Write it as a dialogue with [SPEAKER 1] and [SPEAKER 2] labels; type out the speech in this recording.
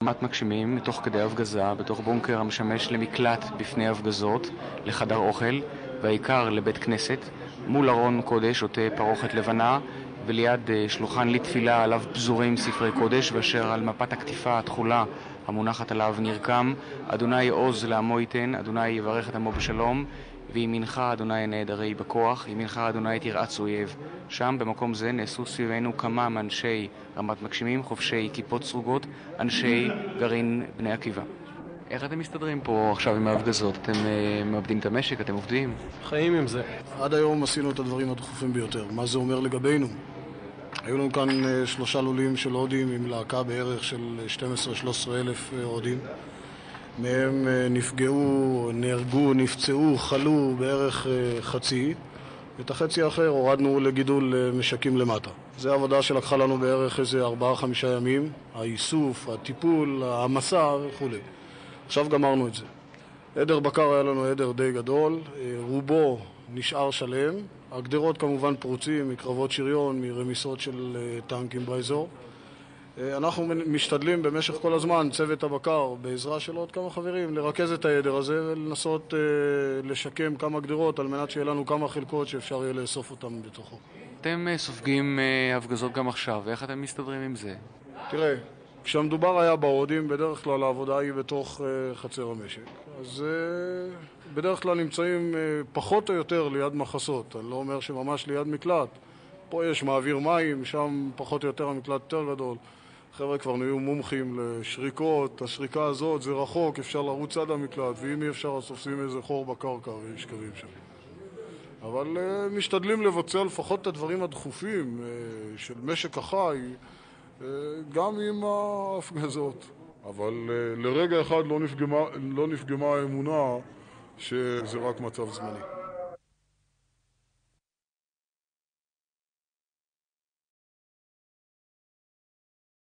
[SPEAKER 1] רמת מגשימים תוך כדי הפגזה, בתוך בונקר המשמש למקלט בפני הפגזות, לחדר אוכל, והעיקר לבית כנסת, מול ארון קודש עוטה פרוכת לבנה, וליד שלוחן לתפילה עליו פזורים ספרי קודש, ואשר על מפת הכתיפה התכולה המונחת עליו נרקם: אדוני עוז לעמו ייתן, אדוני יברך את עמו בשלום, וימינך אדוני נעדרי בכוח, ימינך אדוני תרעץ אויב. שם במקום זה נאסו סביבנו כמה מאנשי רמת מגשימים, חובשי כיפות סרוגות, אנשי גרעין בני עקיבא. איך אתם מסתדרים פה עכשיו עם ההפגזות? אתם מאבדים את המשק? אתם עובדים?
[SPEAKER 2] חיים עם זה.
[SPEAKER 3] עד היום עשינו את הדברים הדחופים ביותר. מה זה אומר לגבינו? היו לנו כאן 3 לולים של הודים עם להקה בערך של 12-13 אלף הודים. מהם נפגעו, נהרגו, נפצעו, חלו בערך חצי. את החצי האחר הורדנו לגידול משקים למטה. זו עבודה שלקחה לנו בערך איזה 4-5 ימים. האיסוף, הטיפול, המסע וכו'. עכשיו גמרנו את זה. עדר בקר היה לנו עדר די גדול, רובו נשאר שלם. הגדרות כמובן פרוצים מקרבות שריון, מרמיסות של טנקים באזור. אנחנו משתדלים במשך כל הזמן, צוות הבקר, בעזרה של עוד כמה חברים, לרכז את העדר הזה ולנסות לשקם כמה גדרות על מנת שיהיה לנו כמה חלקות שאפשר יהיה לאסוף אותם בתוכו.
[SPEAKER 1] אתם סופגים הפגזות גם עכשיו, ואיך אתם מסתדרים עם זה?
[SPEAKER 3] תראה, כשהמדובר היה בהודים, בדרך כלל העבודה היא בתוך חצר המשק. אז בדרך כלל נמצאים פחות או יותר ליד מחסות. אני לא אומר שממש ליד מקלט. פה יש מעביר מים, שם פחות או יותר המקלט יותר גדול. חבר'ה כבר נהיו מומחים לשריקות. השריקה הזאת זה רחוק, אפשר לרוץ עד המקלט, ואם אי אפשר אז עושים איזה חור בקרקע וישכבים שם. אבל משתדלים לבצע לפחות את הדברים הדחופים של משק החי, גם עם ההפגזות. אבל לרגע אחד לא נפגמה האמונה שזה רק מצב זמני.